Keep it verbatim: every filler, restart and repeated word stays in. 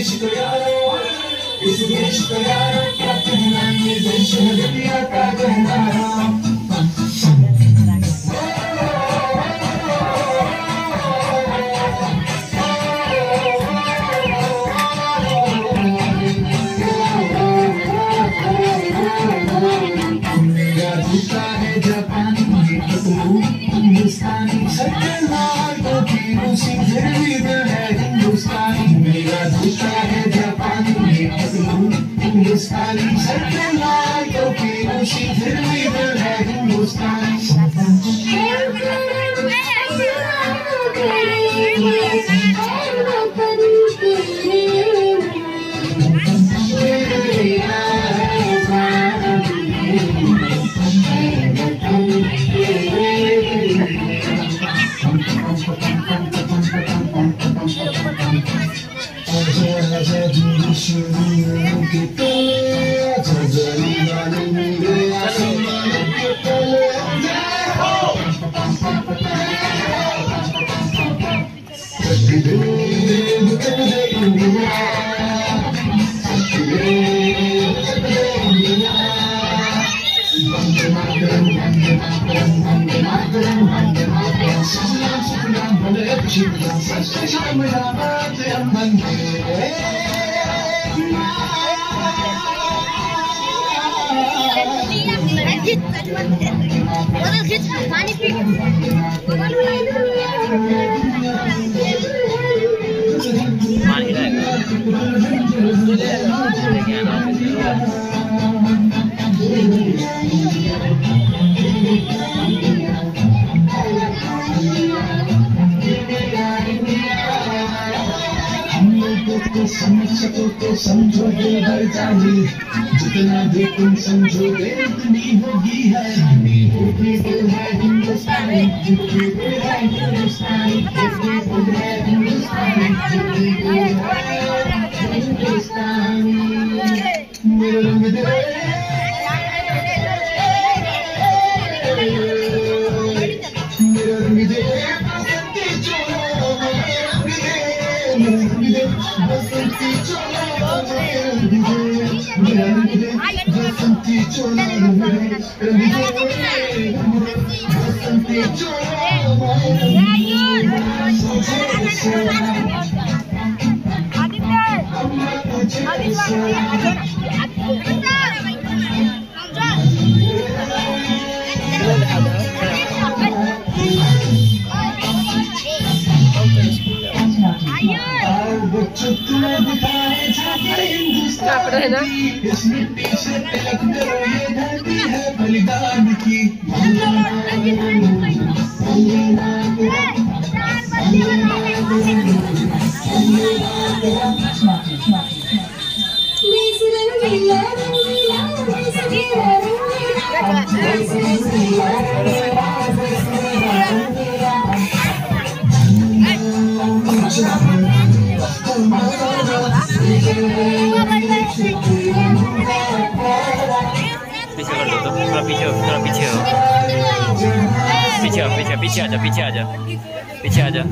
देश को यारो, इस देश को यारो क्या कहना, ये देश है दुनिया का कहना। मेरा जूता है जापानी, हिंदुस्तानी सत्तर तो की रूसी फिर भी दिल है हिंदुस्तानी। मेरा जूता है जापानी, हिंदुस्तानी सत्तर तो की रूसी फिर भी दिल है हिंदुस्तानी। समझ सको तो समझो दिल भर चाहिए, जितना भी तुम समझोगे उतनी होगी है। होगी दिल है हिंदुस्तानी, जितनी दिल है हिंदुस्तानी, जितनी दिल है हिंदुस्तानी, जितनी दिल है हिंदुस्तानी। मेरा रंग दे, मेरा रंग दे बसंती चोला, मेरा रंग दे, मेरा रंग दे बसंती चोला, मेरा रंग दे बसंती चोला, मेरा रंग दे बसंती चोला। इस मिट्टी से तिलक करो, ये धरती है बलिदान की। पीछे कर दो तो थोड़ा पीछे हो, थोड़ा पीछे हो, पीछे हो, पीछे पीछे आजा, पीछे आजा, पीछे आजा।